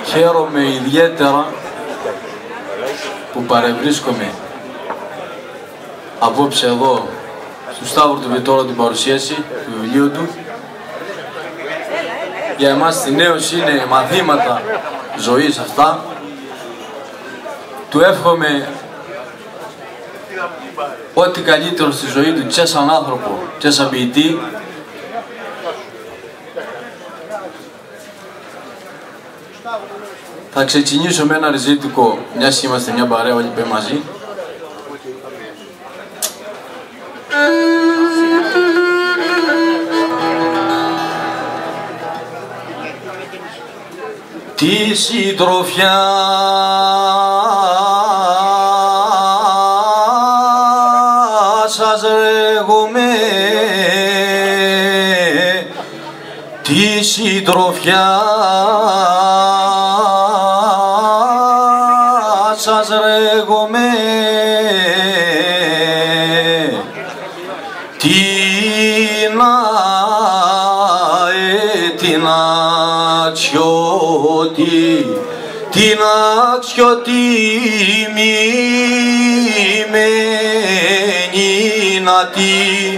Χαίρομαι ιδιαίτερα που παρευρίσκομαι απόψε εδώ στο Σταύρο του Βιτόρα την παρουσίαση του βιβλίου του. Για εμάς τη νέος είναι μαθήματα ζωής αυτά. Του εύχομαι ό,τι καλύτερο στη ζωή του και σαν άνθρωπο και σαν ποιητή. Θα ξεκινήσω με ένα ριζίτικο, μιας και είμαστε μια παρέα όλοι μαζί. Τη συντροφιά σας ρέγομαι, τη συντροφιά σας ρέγομαι, την αξιοτιμημένη να τη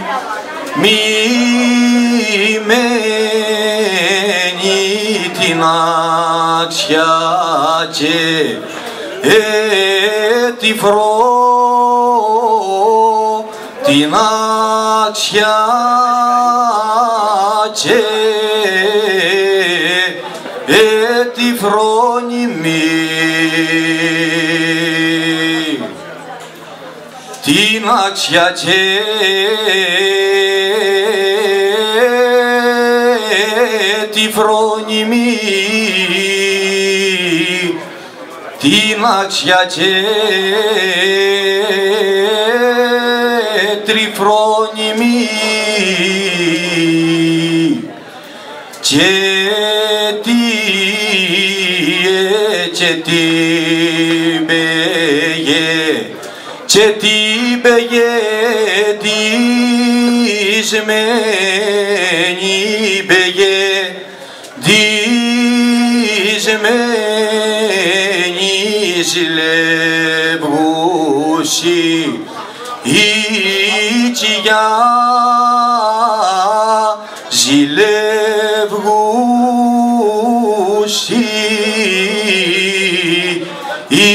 μημένη την άξια και τη φρό την άξια και τη φρόνιμη την άξια και τη φρόνιμη την άξια και τριφρόνιμη και την πεγε της μένη πεγε της μένης λευγούσι η τσιγιά ζηλεύγουσι οι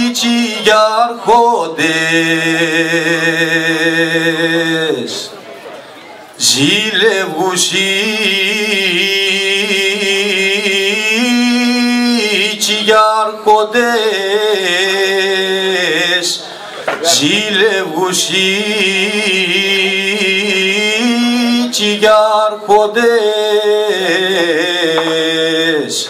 τσιγιάρχοντες ζηλεύγουσι οι τσιγιάρχοντες ζηλεύγουσι οι τσιγιάρχοντες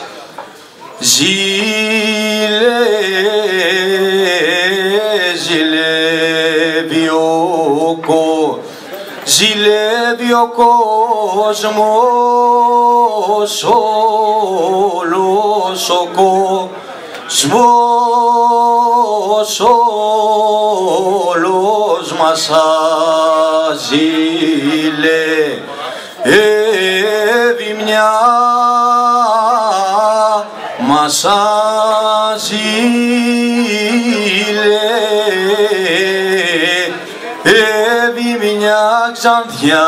ζηλεύει ο κόσμος όλος ο κόσμος όλος μας ζηλεύει μια μας ζηλεύει μια ξανθιά.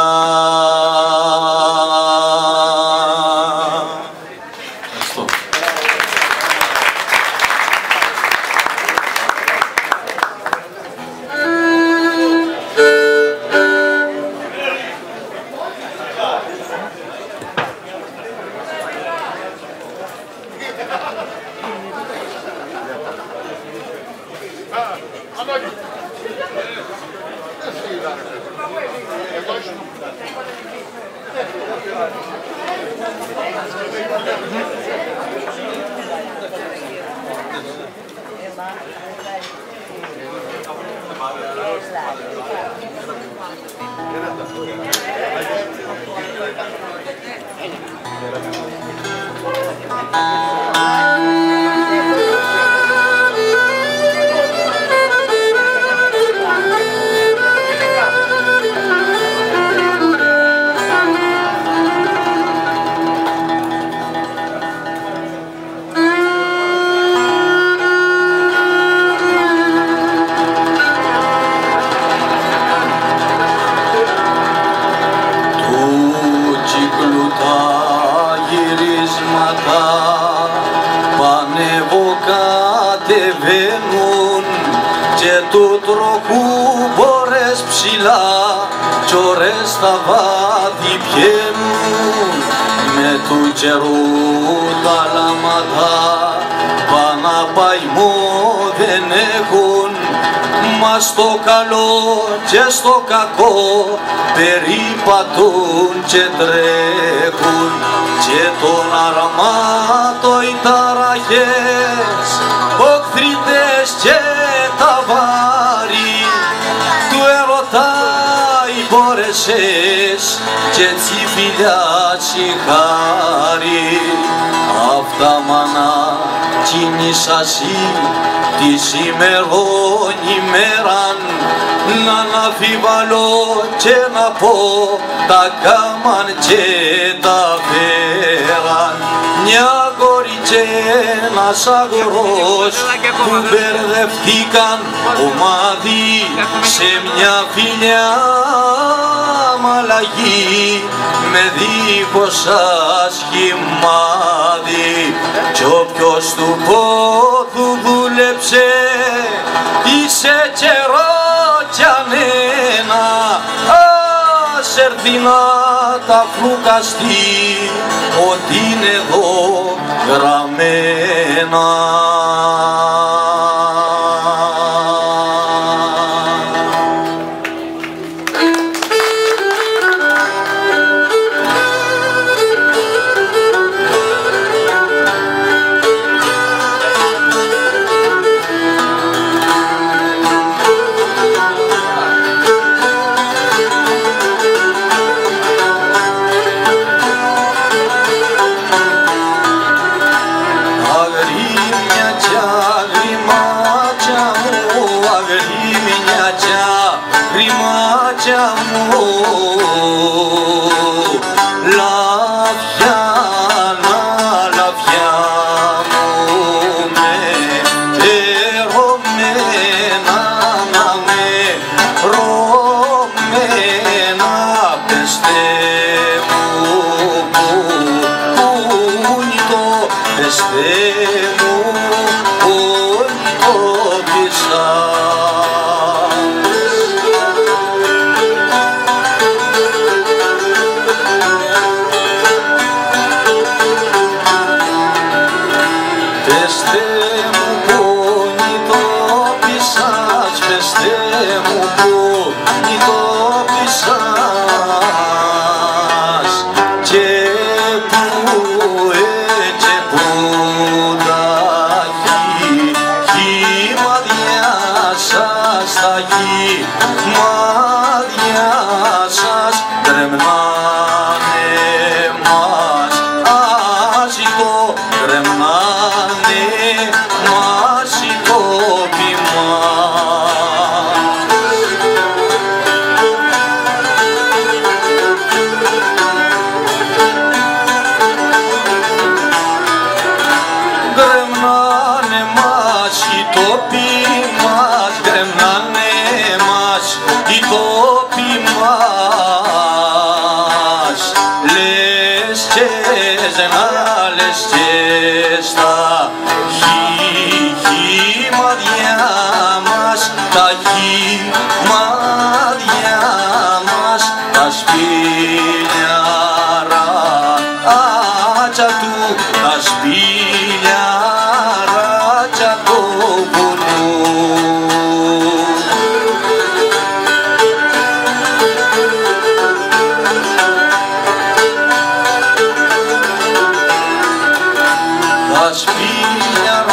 κύματα πανεύω-κατεβαίνουν και του τροχού μπορές ψηλά κι ώρες στα βάδι πιένουν με του καιρού τα λάματα παναπαϊμό δεν έχουν μα στο καλό και στο κακό περίπατουν και τρέχουν και τον αρμάτο οι ταραχές οχθρίτες και τα βάρη του ερωτά οι μπόρεσες και τσι φιλιά χάρη αυτά μάνα κινήσασι τη σήμερον ημέραν να αναφιβαλώ και να πω τα κάμαν και τα φέραν μια κόρη και ένας αγορός που μπερδευτήκαν ομάδι σε μια φιλιά μαλαγή με δίχως ασχημάδι κι όποιος του πόδου δούλεψε είσαι καιρό κι ανένα ας έρθει να τα φλουκαστεί ότι είναι εδώ γραμμένα. Τα σπήλια